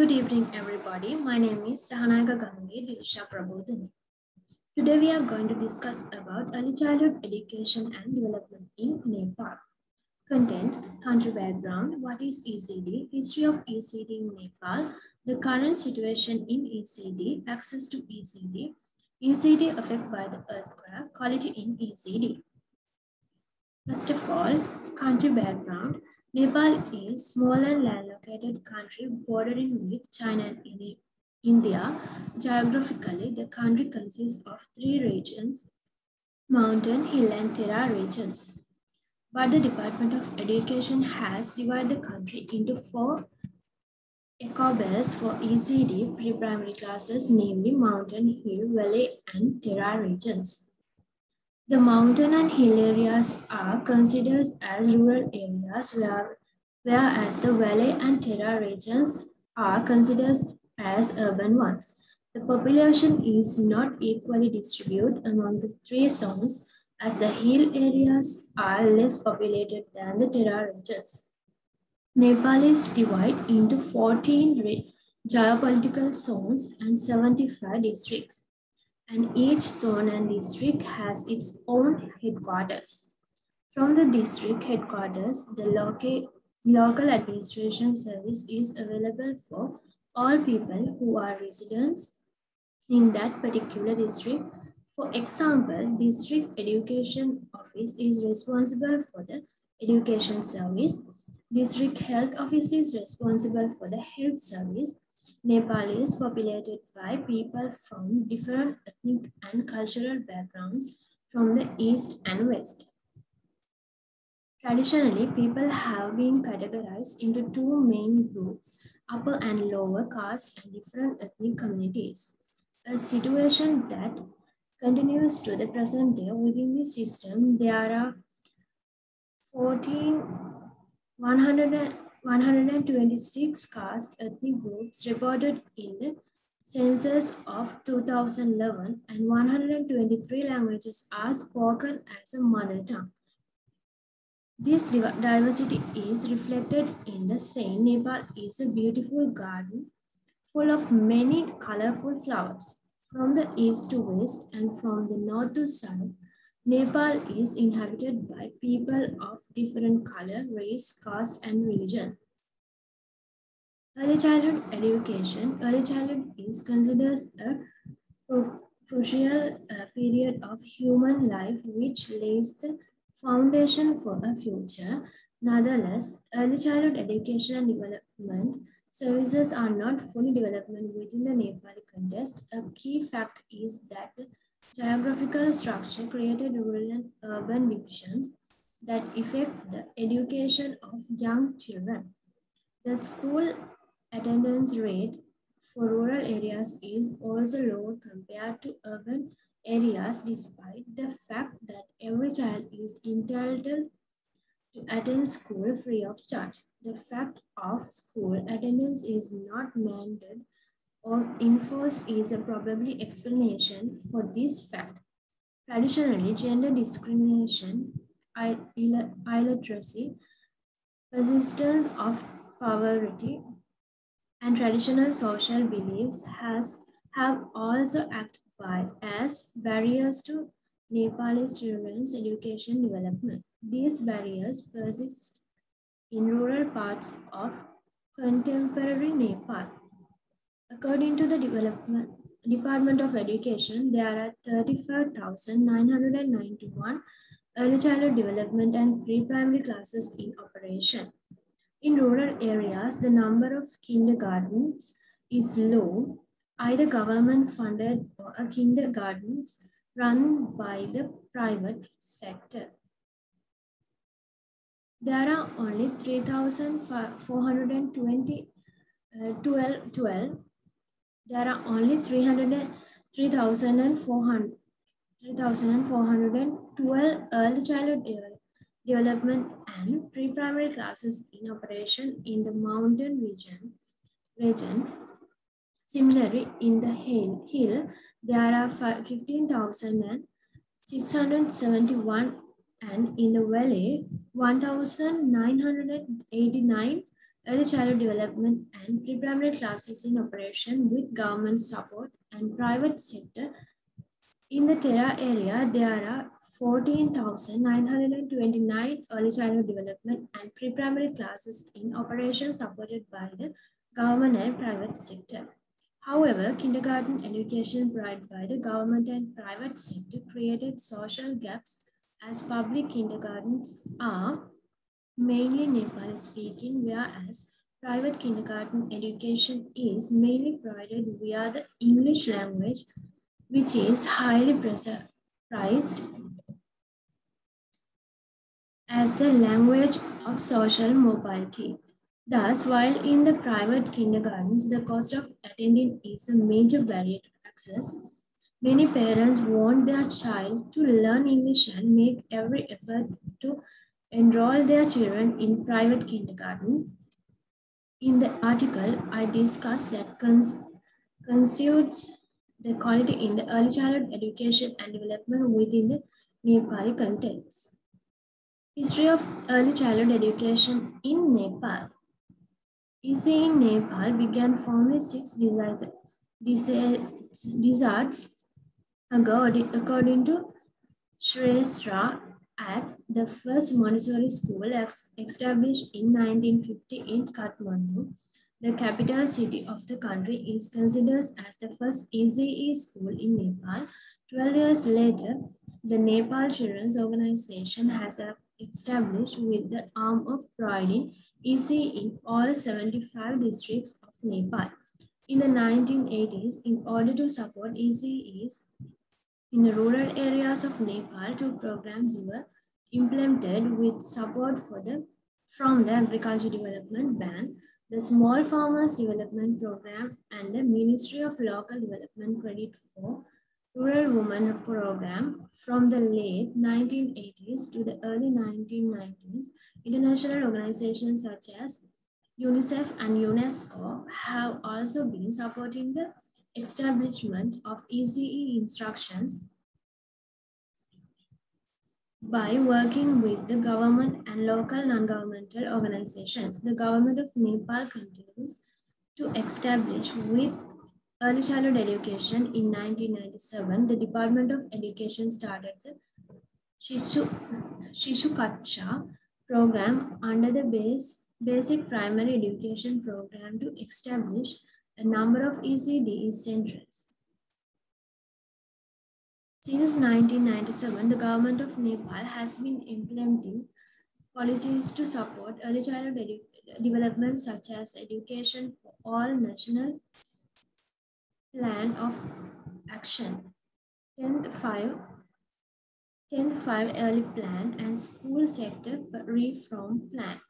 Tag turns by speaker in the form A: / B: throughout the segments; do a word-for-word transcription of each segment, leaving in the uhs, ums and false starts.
A: Good evening, everybody. My name is Dhahanayaka Gangi Dilsha Prabodhani. Today we are going to discuss about early childhood education and development in Nepal. Content, country background, what is E C D, history of E C D in Nepal, the current situation in E C D, access to E C D, E C D affected by the earthquake, quality in E C D. First of all, country background. Nepal is a small and land-located country bordering with China and India. Geographically, the country consists of three regions: mountain, hill, and terra regions. But the Department of Education has divided the country into four ecobases for E C D pre-primary classes, namely mountain, hill, valley, and terra regions. The mountain and hill areas are considered as rural areas, where, whereas the valley and terra regions are considered as urban ones. The population is not equally distributed among the three zones, as the hill areas are less populated than the terra regions. Nepal is divided into fourteen geopolitical zones and seventy-five districts, and each zone and district has its own headquarters. From the district headquarters, the local, local administration service is available for all people who are residents in that particular district. For example, district education office is responsible for the education service. District health office is responsible for the health service. Nepal is populated by people from different ethnic and cultural backgrounds from the east and west. Traditionally, people have been categorized into two main groups, upper and lower caste and different ethnic communities. A situation that continues to the present day. Within this system, there are fourteen, one hundred, one hundred twenty-six caste ethnic groups reported in the census of two thousand eleven, and one hundred twenty-three languages are spoken as a mother tongue. This diversity is reflected in the saying, Nepal is a beautiful garden full of many colorful flowers. From the east to west and from the north to south, Nepal is inhabited by people of different color, race, caste, and religion. Early childhood education. Early childhood is considered a crucial uh, period of human life which lays the foundation for a future. Nonetheless, early childhood education and development services are not fully developed within the Nepali context. A key fact is that the geographical structure created rural and urban divisions that affect the education of young children. The school attendance rate for rural areas is also low compared to urban areas, despite the fact that every child is entitled to attend school free of charge. The fact of school attendance is not mandated or enforced is a probably explanation for this fact. Traditionally, gender discrimination, illiteracy, persistence of poverty, and traditional social beliefs has, have also acted by as barriers to Nepalese children's education development. These barriers persist in rural parts of contemporary Nepal. According to the development, Department of Education, there are thirty-five thousand nine hundred ninety-one early childhood development and pre-primary classes in operation. In rural areas, the number of kindergartens is low, either government funded or a kindergartens run by the private sector. There are only three thousand four hundred twenty, uh, twelve, twelve. There are only three thousand four hundred, three thousand four hundred twelve early childhood development and pre-primary classes in operation in the mountain region. region. Similarly, in the hill, hill there are fifteen thousand six hundred seventy-one, and in the valley, one thousand nine hundred eighty-nine early childhood development and pre-primary classes in operation with government support and private sector. In the Tera area, there are fourteen thousand nine hundred twenty-nine early childhood development and pre-primary classes in operation supported by the government and private sector. However, kindergarten education provided by the government and private sector created social gaps as public kindergartens are mainly Nepali speaking, whereas private kindergarten education is mainly provided via the English language, which is highly prized as the language of social mobility. Thus, while in the private kindergartens, the cost of attending is a major barrier to access, many parents want their child to learn English and make every effort to enroll their children in private kindergarten. In the article, I discussed that cons constitutes the quality in the early childhood education and development within the Nepali context. History of early childhood education in Nepal. E C in Nepal began formally six deserts ago, according to Shrestha, at the first Montessori school established in nineteen fifty in Kathmandu. The capital city of the country is considered as the first E C E school in Nepal. Twelve years later, the Nepal Children's Organization has established with the arm of providing E C E in all seventy-five districts of Nepal. In the nineteen eighties, in order to support E C Es in the rural areas of Nepal, two programs were implemented with support for the, from the Agriculture Development Bank, the Small Farmers Development Program, and the Ministry of Local Development Credit for Rural Women Program. From the late nineteen eighties to the early nineteen nineties, international organizations such as UNICEF and UNESCO have also been supporting the establishment of E C E instructions by working with the government and local non-governmental organizations. The government of Nepal continues to establish with early childhood education. In nineteen ninety-seven, the Department of Education started the Shishu, Shishu Kacha program under the base, Basic Primary Education Program to establish a number of E C D centers. Since nineteen ninety-seven, the government of Nepal has been implementing policies to support early childhood development such as Education for All National Plan of Action, tenth five Early Plan, and School Sector Reform Plan.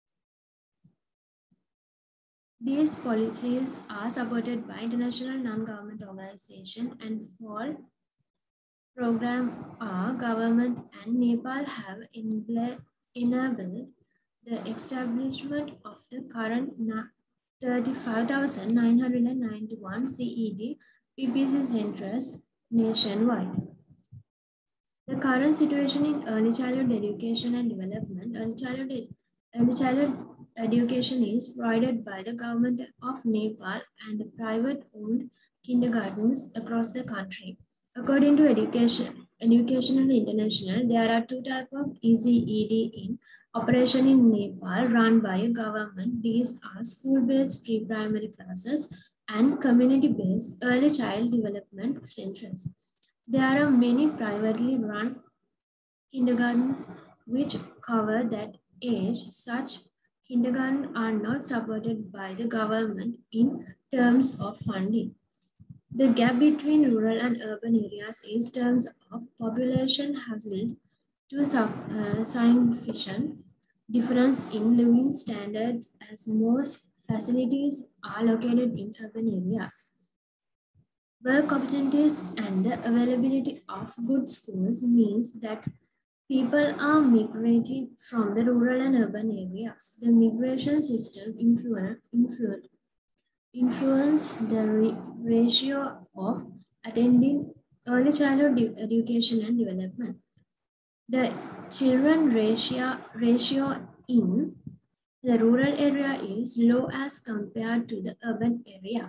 A: These policies are supported by international non-government organizations and fall program are government and Nepal have enabled the establishment of the current thirty-five thousand nine hundred ninety-one C E D P P C centers nationwide. The current situation in early childhood education and development. Early childhood, early childhood education is provided by the government of Nepal and the private-owned kindergartens across the country. According to Education, Educational International, there are two types of E C E D in operation in Nepal run by a government. These are school-based pre-primary classes and community-based early child development centers. There are many privately run kindergartens which cover that age. Such kindergartens are not supported by the government in terms of funding. The gap between rural and urban areas in terms of population has led to a significant difference in living standards as most facilities are located in urban areas. Work opportunities and the availability of good schools means that people are migrating from the rural and urban areas. The migration system influence, influence, influence the ratio of attending early childhood education and development. The children ratio, ratio in The rural area is low as compared to the urban area.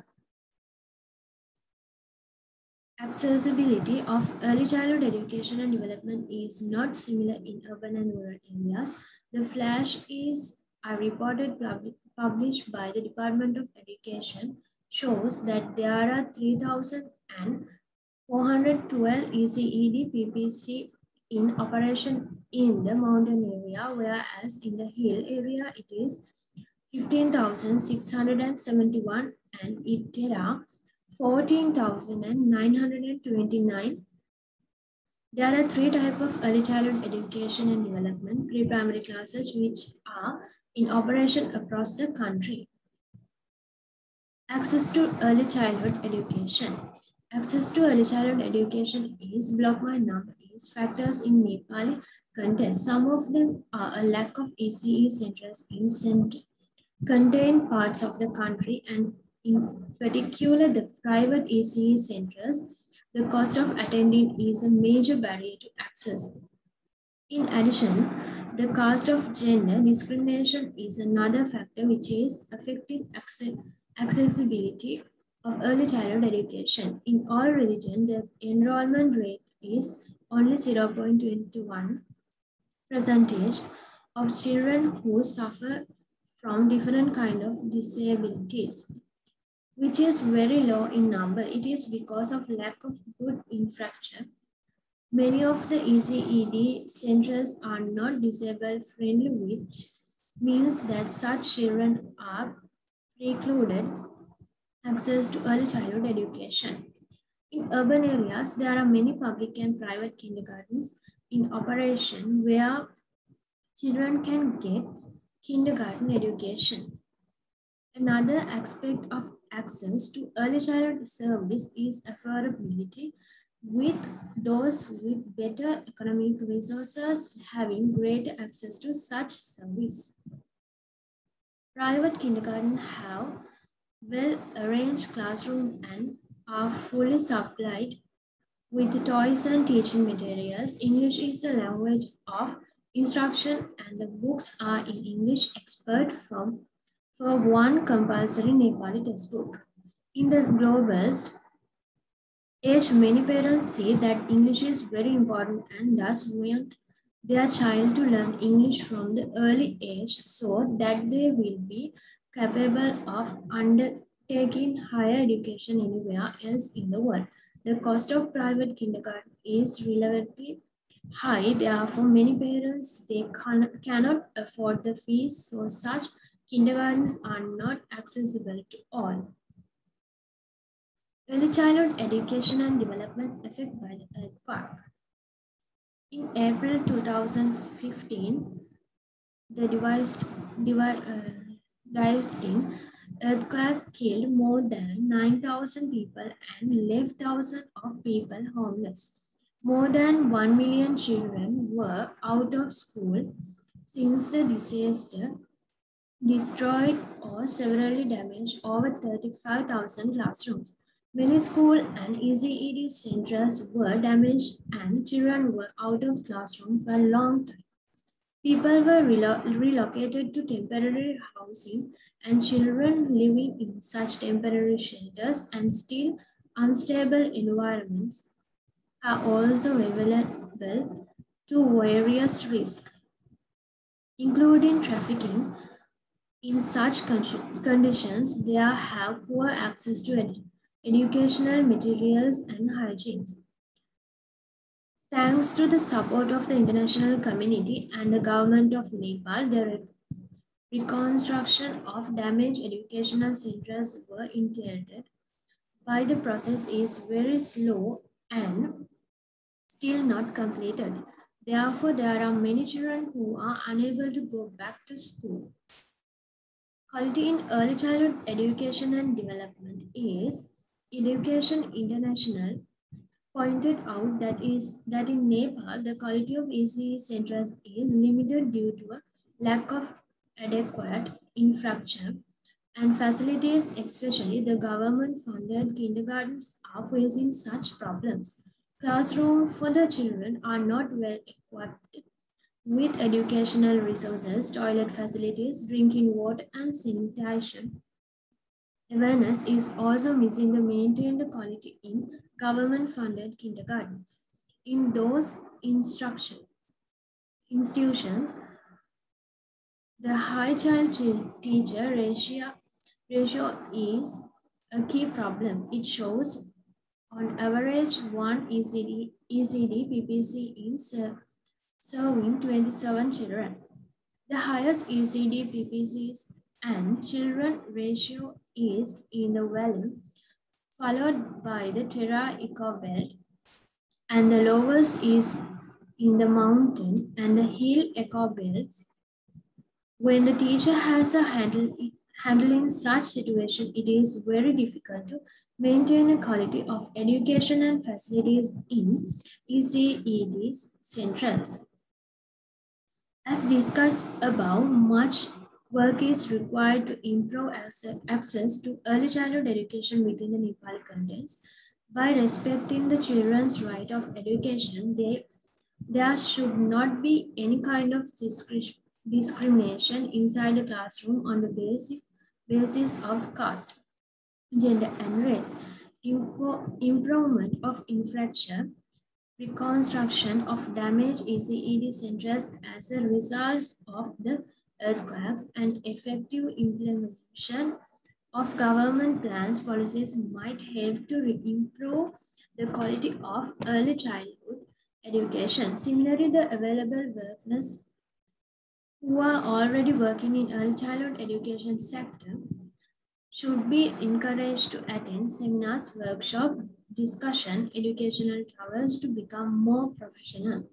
A: Accessibility of early childhood education and development is not similar in urban and rural areas. The flash is a reported published by the Department of Education shows that there are three thousand four hundred twelve E C E D P P C in operation in the mountain area, whereas in the hill area it is fifteen thousand six hundred seventy-one and in Terra fourteen thousand nine hundred twenty-nine. There are three types of early childhood education and development, pre-primary classes, which are in operation across the country. Access to early childhood education. Access to early childhood education is blocked by number is factors in Nepali context. Some of them are a lack of E C E centers in center, contained parts of the country, and in particular the private E C E centers. The cost of attending is a major barrier to access. In addition, the cost of gender discrimination is another factor which is affecting accessibility of early childhood education. In all religions, the enrollment rate is only zero point two one percentage of children who suffer from different kind of disabilities, which is very low in number. It is because of lack of good infrastructure. Many of the E C E D centers are not disabled friendly, which means that such children are precluded access to early childhood education. In urban areas, there are many public and private kindergartens in operation where children can get kindergarten education. Another aspect of access to early childhood service is affordability, with those with better economic resources having greater access to such service. Private kindergarten have well-arranged classrooms and are fully supplied with toys and teaching materials. English is the language of instruction and the books are in English except from for one compulsory Nepali textbook. In the global age, many parents say that English is very important and thus want their child to learn English from the early age so that they will be capable of undertaking higher education anywhere else in the world. The cost of private kindergarten is relatively high, therefore many parents they can, cannot afford the fees, so such kindergartens are not accessible to all. Early childhood education and development affected by the earthquake. In April two thousand fifteen, the devastating earthquake killed more than nine thousand people and left thousands of people homeless. More than one million children were out of school since the disaster destroyed or severely damaged over thirty-five thousand classrooms. Many school and E C E D centers were damaged and children were out of classrooms for a long time. People were relo relocated to temporary housing and children living in such temporary shelters and still unstable environments are also available to various risks, including trafficking. In such conditions, they have poor access to ed educational materials and hygiene. Thanks to the support of the international community and the government of Nepal, the reconstruction of damaged educational centers were intended, but the process is very slow and still not completed. Therefore, there are many children who are unable to go back to school. Quality in early childhood education and development is Education International pointed out that is that in Nepal, the quality of E C E centers is limited due to a lack of adequate infrastructure and facilities, especially the government-funded kindergartens are facing such problems. Classrooms for the children are not well equipped. with educational resources, toilet facilities, drinking water, and sanitation. Awareness is also missing to maintain the quality in government-funded kindergartens. In those instruction institutions, the high child-teacher ratio, ratio is a key problem. It shows on average one E C D, E C D P P C in serving twenty-seven children. The highest E C D P P Cs and children ratio is in the valley, followed by the Terra Eco Belt, and the lowest is in the mountain and the hill eco belts. When the teacher has a handle, handling such situation, it is very difficult to maintain a quality of education and facilities in E C E D centers. As discussed above, much work is required to improve access to early childhood education within the Nepali context. By respecting the children's right of education, they, there should not be any kind of discrimination inside the classroom on the basic basis of caste, gender, and race. Impo improvement of infrastructure, reconstruction of damaged E C E D centers as a result of the earthquake, and effective implementation of government plans policies might help to improve the quality of early childhood education. Similarly, the available workers who are already working in early childhood education sector should be encouraged to attend seminars, workshops, discussion, educational towers to become more professional.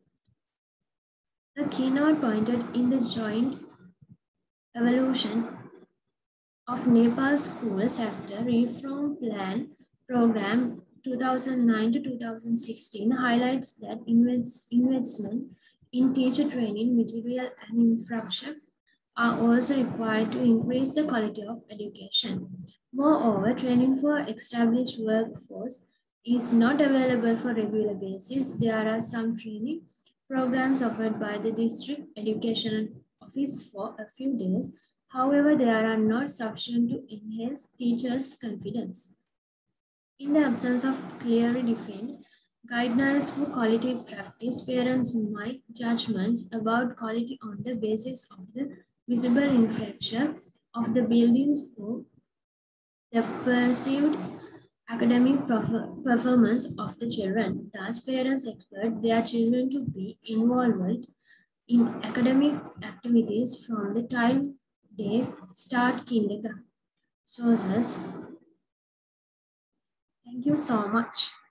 A: The keynote pointed in the joint evolution of Nepal's school sector reform plan program two thousand nine to two thousand sixteen highlights that investment in teacher training, material, and infrastructure are also required to increase the quality of education. Moreover, training for established workforce is not available for regular basis. There are some training programs offered by the district education office for a few days. However, they are not sufficient to enhance teachers' confidence. In the absence of clearly defined guidelines for quality practice, parents might judgments about quality on the basis of the visible infrastructure of the buildings or the perceived academic performance of the children. Thus, parents expect their children to be involved in academic activities from the time they start kindergarten. So, thank you so much.